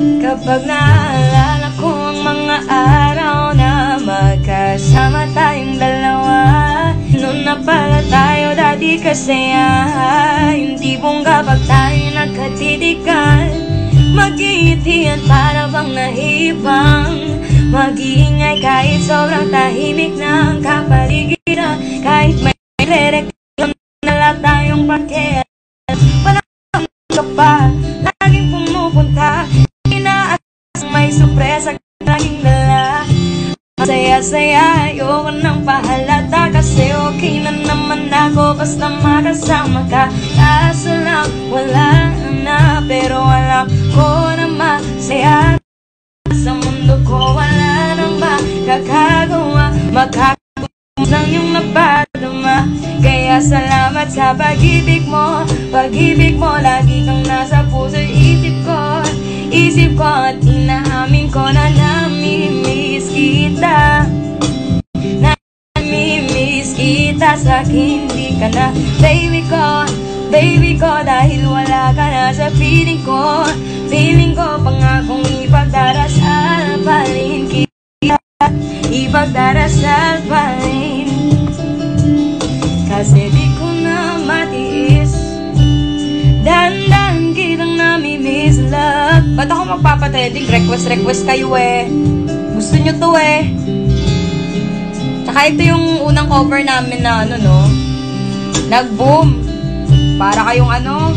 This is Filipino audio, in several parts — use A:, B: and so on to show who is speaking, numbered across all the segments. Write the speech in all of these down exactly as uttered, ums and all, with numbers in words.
A: Kapag naalala ko ang mga araw na magkasama tayong dalawa, noon na pala tayo dati kasaya. Yung tipong kapag tayo nagkatitikan, mag-iitian para bang nahibang, mag-iingay kahit sobrang tahimik ng kapaligiran. Kahit may re-reklam na lahat tayong pakialam, panahon ka pa, laging pumupunta. Inaasang may sorpresa laging dala. Masaya-saya, ayoko nang pahalata, kasi okay na naman ako basta makasama ka. Kaso lang, wala na, pero alam ko na masaya. Sa mundo ko wala nang makakagawa, makakagawa ng iyong napadama. Kaya salamat sa pag-ibig mo, pag-ibig mo. Lagi kang nasa puso, isip ko, isip ko. At inaamin ko na namimiss kita, namimiss kita. Sa'kin di ka na baby ko, baby ko. Dahil wala ka na sa feeling ko, feeling ko. Pangakong ipagdarasal pa rin kita, ipagdarasal pa rin. Kasi di ko na matiis, dandan kitang namimiss, love. Ba't ako magpapatrending? Request, request kayo eh. Gusto nyo to eh. Tsaka ito yung unang cover namin na ano no, nag-boom. Para kayong ano,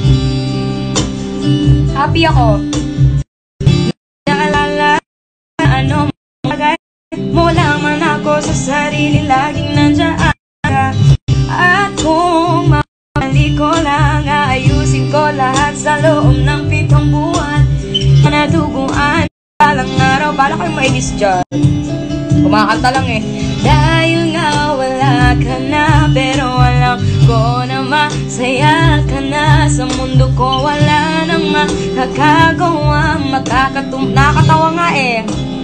A: happy ako. Naalala, ano, magay mo lamang ako sa sarili, laging nandiyan ka. At kung mali ko lang, ayusin ko lahat sa loob ng pitong buwan. Manaduguan, palang araw, bala kayong mainis dyan. Kumakanta lang eh. Dahil nga wala ka na, pero alam ko na masaya ka na. Sa mundo ko wala nang makakagawa, makakatum... Nakakatawa nga eh.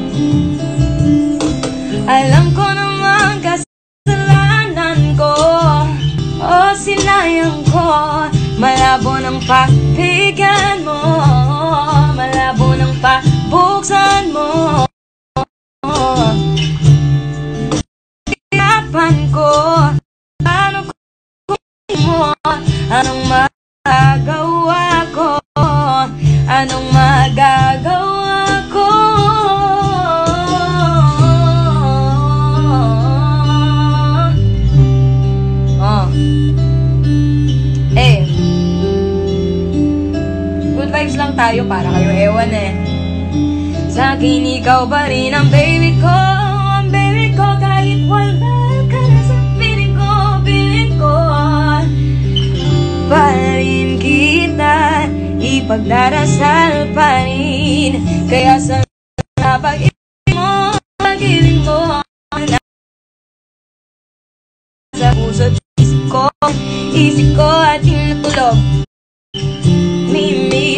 A: Alam ko naman kasalanan ko, o sinayang ko. Malabo ng pagbigyan mo, malabo ng pabuksan mo. Tinapan ko, paano ko mo, anong magagawa ko, anong magagawa ko. Oh. Eh, good vibes lang tayo, para kayo ewan eh. Sa'kin ikaw pa rin ang baby ko, ang baby ko. Kahit wala ka na sa piling ko, piling ko pa rin kita, ipagdarasal pa rin. Kaya sa pag-ibig mo, pag-ibig mo, sa puso, isip ko, isip ko at tinatulog. Mimita,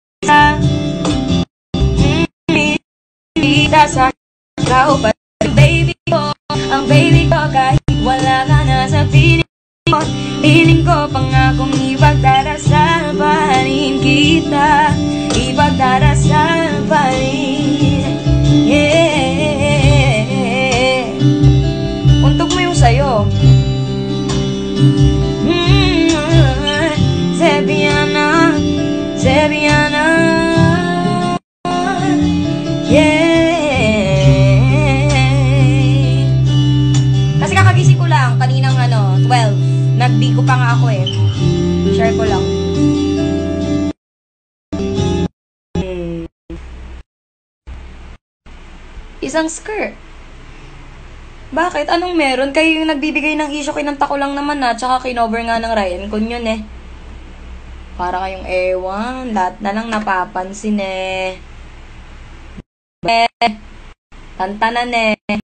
A: mimita sa ikaw pa rin baby ko, ang baby ko. Kahit wala ka na sa piling ko, piling ko. Pangakong ipagdarasal pa rin kita, ipagdarasal pa rin. Yeah. Untog mo yung sayo. Mm-hmm. Sebiana, Sebiana. Yeah. Kasi kakagising ko lang kaninang ano, twelve. Nagbigo pa nga ako eh. Share ko lang. Isang skirt. Bakit? Anong meron? Kayo yung nagbibigay ng issue, kinanta ko lang naman na. Tsaka kinover nga ng Ryan Kun yun eh. Para kayong ewan. Lahat na lang napapansin eh. Eh. Tantanan eh.